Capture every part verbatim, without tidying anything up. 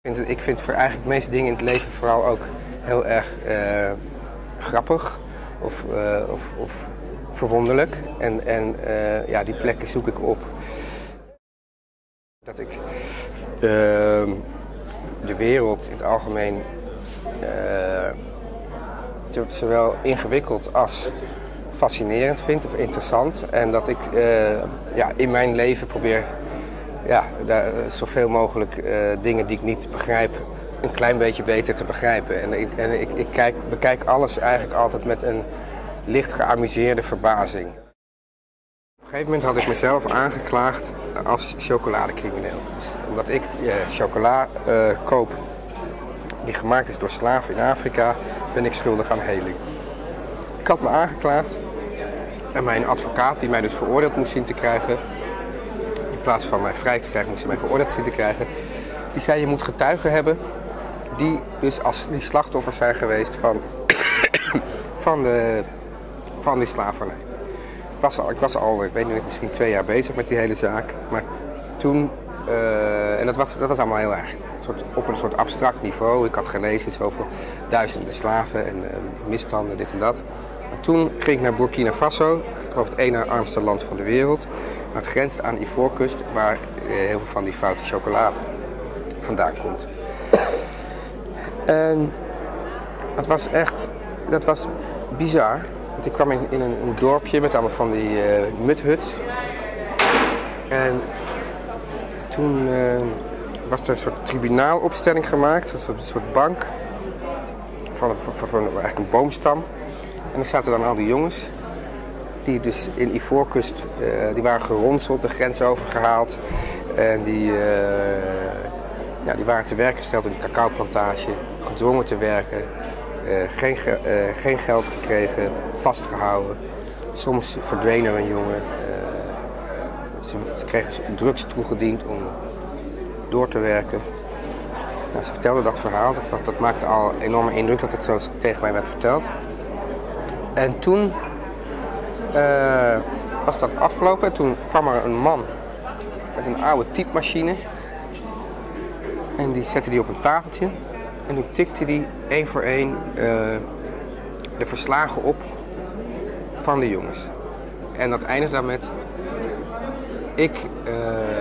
Ik vind, ik vind voor eigenlijk de meeste dingen in het leven vooral ook heel erg uh, grappig of, uh, of, of verwonderlijk. En, en uh, ja, die plekken zoek ik op. Dat ik uh, de wereld in het algemeen uh, zowel ingewikkeld als fascinerend vind of interessant. En dat ik uh, ja, in mijn leven probeer ja, daar, zoveel mogelijk uh, dingen die ik niet begrijp een klein beetje beter te begrijpen. En ik, en ik, ik kijk, bekijk alles eigenlijk altijd met een licht geamuseerde verbazing. Op een gegeven moment had ik mezelf aangeklaagd als chocoladecrimineel. Dus omdat ik uh, chocola uh, koop die gemaakt is door slaven in Afrika, ben ik schuldig aan heling. Ik had me aangeklaagd en mijn advocaat, die mij dus veroordeeld moest zien te krijgen, in plaats van mij vrij te krijgen, moest hij mij veroordeeld zien te krijgen, die zei: je moet getuigen hebben die dus als die slachtoffers zijn geweest van, van, de, van die slavernij. Ik was, al, ik was al, ik weet niet, misschien twee jaar bezig met die hele zaak, maar toen, uh, en dat was, dat was allemaal heel erg soort, op een soort abstract niveau. Ik had gelezen over duizenden slaven en uh, misstanden, dit en dat. Maar toen ging ik naar Burkina Faso, ik geloof het ene armste land van de wereld. Het grenst aan de Ivoorkust, waar uh, heel veel van die foute chocolade vandaan komt. En dat was echt, dat was bizar. Want ik kwam in, in een, een dorpje met allemaal van die uh, mudhuts. En toen uh, was er een soort tribunaalopstelling gemaakt, een soort, een soort bank van, van, van, van eigenlijk een boomstam. En er zaten dan al die jongens die dus in Ivoorkust, uh, die waren geronseld, de grens overgehaald. En die, uh, ja, die waren te werk gesteld op die cacaoplantage, gedwongen te werken, uh, geen, ge uh, geen geld gekregen, vastgehouden. Soms verdween er een jongen. Uh, ze, ze kregen drugs toegediend om door te werken. Nou, ze vertelden dat verhaal, dat, dat, dat maakte al een enorme indruk dat het zo tegen mij werd verteld. En toen uh, was dat afgelopen. Toen kwam er een man met een oude typemachine. En die zette die op een tafeltje. En toen tikte die één voor één uh, de verslagen op van de jongens. En dat eindigde dan met: ik uh,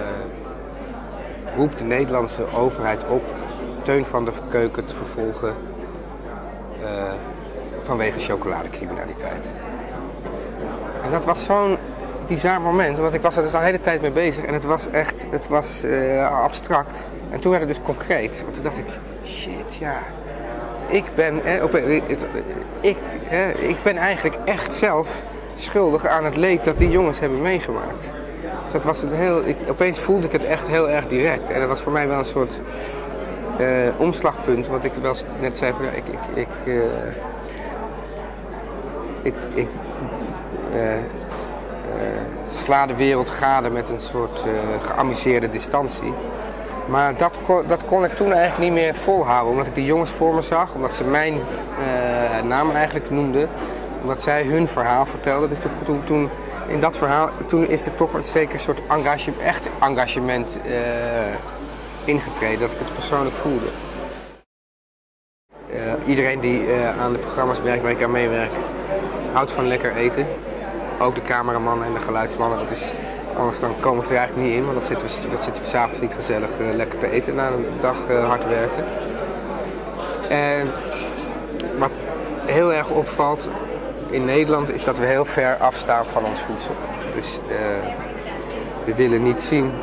roep de Nederlandse overheid op Teun van der Keuken te vervolgen uh, vanwege chocoladecriminaliteit. En dat was zo'n bizar moment, want ik was er dus al de hele tijd mee bezig en het was echt, het was uh, abstract. En toen werd het dus concreet, want toen dacht ik: shit, ja, ik ben, eh, op, het, ik, eh, ik ben eigenlijk echt zelf schuldig aan het leed dat die jongens hebben meegemaakt. Dus dat was een heel, ik, opeens voelde ik het echt heel erg direct. En dat was voor mij wel een soort uh, omslagpunt, wat ik wel net zei van ja, ik, ik, ik, uh, ik, ik uh, uh, sla de wereld gade met een soort uh, geamuseerde distantie. Maar dat kon, dat kon ik toen eigenlijk niet meer volhouden, omdat ik die jongens voor me zag, omdat ze mijn uh, naam eigenlijk noemden, omdat zij hun verhaal vertelden. Dus toen, toen in dat verhaal, toen is er toch een zeker soort engagement, echt engagement uh, ingetreden, dat ik het persoonlijk voelde. Uh, iedereen die uh, aan de programma's werkt, waar ik aan meewerk, houdt van lekker eten. Ook de cameramannen en de geluidsmannen. Dat is, anders dan komen ze er eigenlijk niet in, want dan zitten we, dat zitten we s'avonds niet gezellig uh, lekker te eten na een dag uh, hard werken. En wat heel erg opvalt in Nederland is dat we heel ver afstaan van ons voedsel. Dus uh, we willen niet zien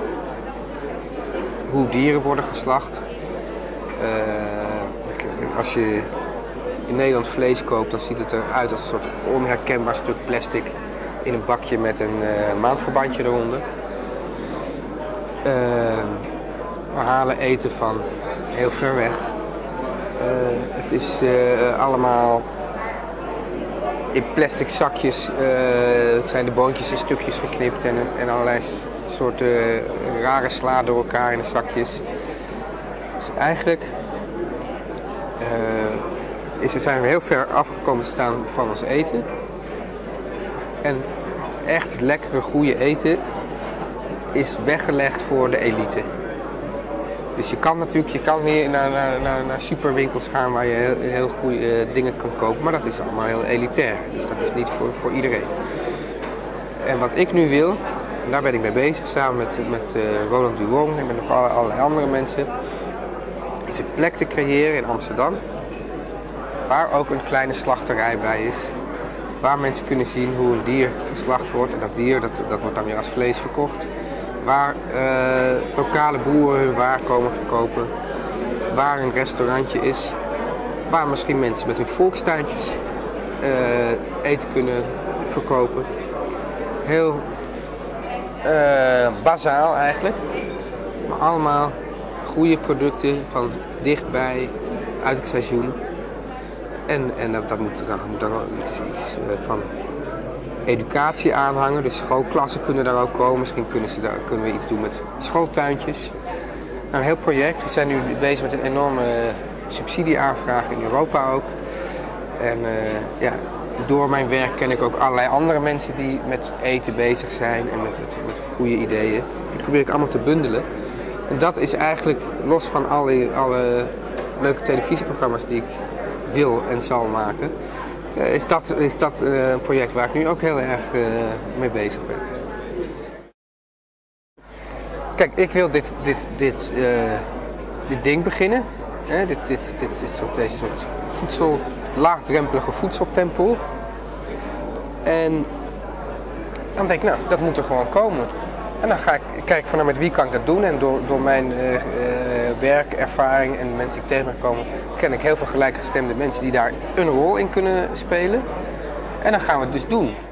hoe dieren worden geslacht. Uh, als je in Nederland vlees koopt, dan ziet het eruit als een soort onherkenbaar stuk plastic in een bakje met een uh, maandverbandje eronder. Uh, we halen eten van heel ver weg. Uh, het is uh, allemaal in plastic zakjes, uh, zijn de boontjes in stukjes geknipt en, en allerlei soorten uh, rare sla door elkaar in de zakjes. Dus eigenlijk uh, is, zijn we heel ver afgekomen te staan van ons eten. En echt lekkere, goede eten is weggelegd voor de elite. Dus je kan natuurlijk je kan meer naar, naar, naar, naar superwinkels gaan waar je heel, heel goede uh, dingen kan kopen. Maar dat is allemaal heel elitair. Dus dat is niet voor, voor iedereen. En wat ik nu wil, daar ben ik mee bezig samen met, met uh, Roland Duong en met nog alle, allerlei andere mensen. Is een plek te creëren in Amsterdam. Waar ook een kleine slachterij bij is. Waar mensen kunnen zien hoe een dier geslacht wordt. En dat dier dat, dat wordt dan weer als vlees verkocht. Waar uh, lokale boeren hun waar komen verkopen. Waar een restaurantje is. Waar misschien mensen met hun volkstuintjes uh, eten kunnen verkopen. Heel uh, bazaal eigenlijk. Maar allemaal goede producten van dichtbij, uit het seizoen. En, en dat, dat moet, dat moet dan ook iets, iets uh, van educatie aanhangen. Dus schoolklassen kunnen daar ook komen. Misschien kunnen, ze daar, kunnen we iets doen met schooltuintjes. Nou, een heel project. We zijn nu bezig met een enorme subsidieaanvraag in Europa ook. En uh, ja, door mijn werk ken ik ook allerlei andere mensen die met eten bezig zijn en met, met, met goede ideeën. Die probeer ik allemaal te bundelen. En dat is eigenlijk, los van alle, alle leuke televisieprogramma's die ik wil en zal maken, is dat, is dat uh, een project waar ik nu ook heel erg uh, mee bezig ben. Kijk, ik wil dit, dit, dit, uh, dit ding beginnen. Hè? Dit, dit, dit, dit soort, deze soort voedsel, laagdrempelige voedseltempel. En dan denk ik, nou, dat moet er gewoon komen. En dan ga ik kijken van, nou, met wie kan ik dat doen. En door, door mijn uh, uh, werkervaring en de mensen die ik tegen ben komen, ken ik heel veel gelijkgestemde mensen die daar een rol in kunnen spelen. En dan gaan we het dus doen.